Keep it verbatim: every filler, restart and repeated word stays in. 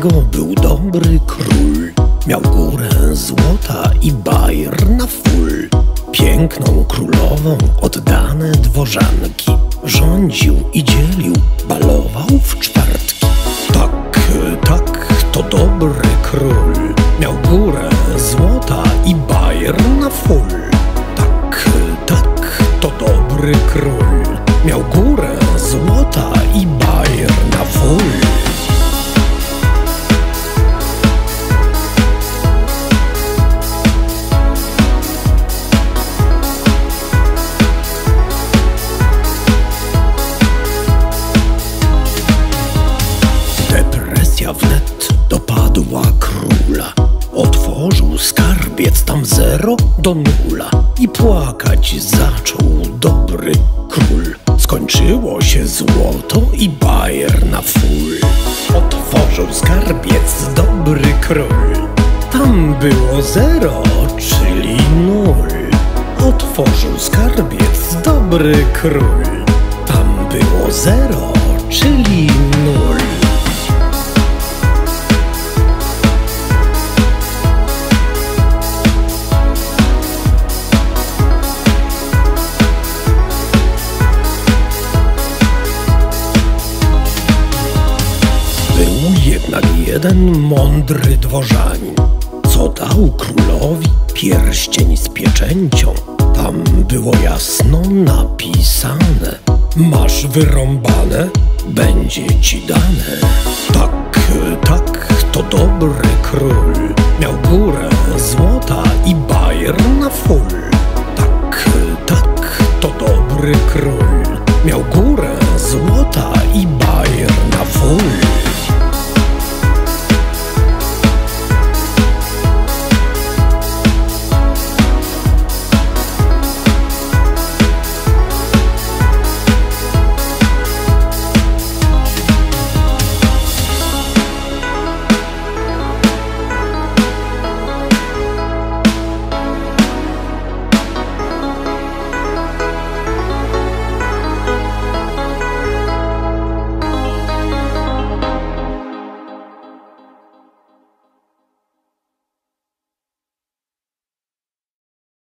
niego był dobry król. Miał górę złota i bajer na full. Piękną królową oddane dworzanki. Rządził i dzielił, balował w czwartki. Tak, tak, to dobry król. Miał górę złota i bajer na full. Tak, tak, to dobry król. Miał górę złota i bajer na full. Depresja wnet dopadła króla. Otworzył skarbiec, tam zero do nula. I płakać zaczął dobry król. Skończyło się złoto i bajer na full. Otworzył skarbiec dobry król. Tam było zero, czyli nul. Otworzył skarbiec dobry król. Tam było zero, czyli nul. Był jednak jeden mądry dworzanin, co dał królowi pierścień z pieczęcią. Tam było jasno napisane: masz wyrąbane, będzie ci dane. Tak, tak, to dobry król. Miał górę złota i bajer na full. Tak, tak, to dobry król. Miał górę złota i bajer na full.